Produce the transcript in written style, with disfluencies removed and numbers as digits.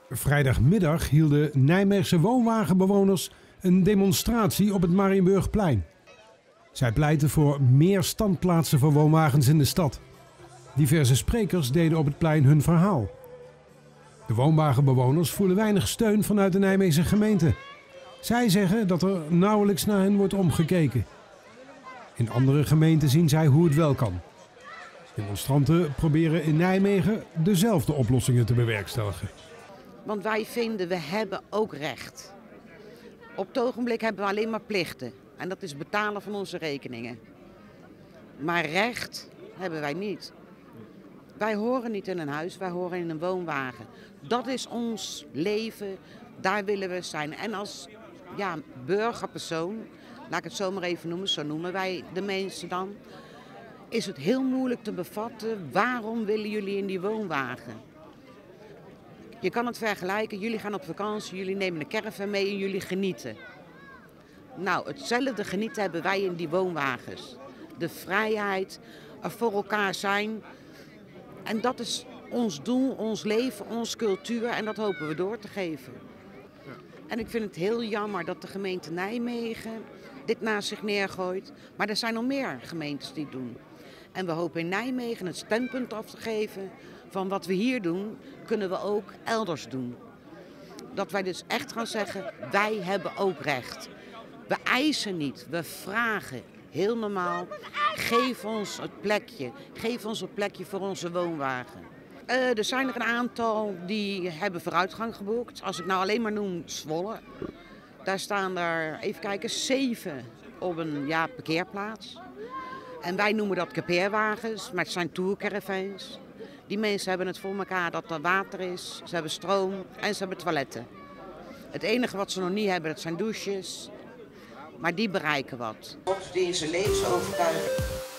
Vrijdagmiddag hielden Nijmeegse woonwagenbewoners een demonstratie op het Mariënburgplein. Zij pleiten voor meer standplaatsen voor woonwagens in de stad. Diverse sprekers deden op het plein hun verhaal. De woonwagenbewoners voelen weinig steun vanuit de Nijmeegse gemeente. Zij zeggen dat er nauwelijks naar hen wordt omgekeken. In andere gemeenten zien zij hoe het wel kan. Demonstranten proberen in Nijmegen dezelfde oplossingen te bewerkstelligen. Want wij vinden, we hebben ook recht. Op het ogenblik hebben we alleen maar plichten. En dat is betalen van onze rekeningen. Maar recht hebben wij niet. Wij horen niet in een huis, wij horen in een woonwagen. Dat is ons leven, daar willen we zijn. En als burgerpersoon, laat ik het zo maar even noemen, zo noemen wij de mensen dan, is het heel moeilijk te bevatten, waarom willen jullie in die woonwagen? Je kan het vergelijken, jullie gaan op vakantie, jullie nemen een caravan mee en jullie genieten. Nou, hetzelfde genieten hebben wij in die woonwagens. De vrijheid, er voor elkaar zijn. En dat is ons doel, ons leven, onze cultuur en dat hopen we door te geven. Ja. En ik vind het heel jammer dat de gemeente Nijmegen dit naast zich neergooit. Maar er zijn nog meer gemeentes die het doen. En we hopen in Nijmegen het standpunt af te geven van wat we hier doen, kunnen we ook elders doen. Dat wij dus echt gaan zeggen, wij hebben ook recht. We eisen niet, we vragen. Heel normaal, geef ons het plekje. Geef ons een plekje voor onze woonwagen. Er zijn er een aantal die hebben vooruitgang geboekt. Als ik nou alleen maar noem Zwolle. Daar staan er, even kijken, 7 op een parkeerplaats. En wij noemen dat kampeerwagens, maar het zijn tourcaravans. Die mensen hebben het voor elkaar dat er water is, ze hebben stroom en ze hebben toiletten. Het enige wat ze nog niet hebben, dat zijn douches. Maar die bereiken wat. Die in zijn levensovertuiging.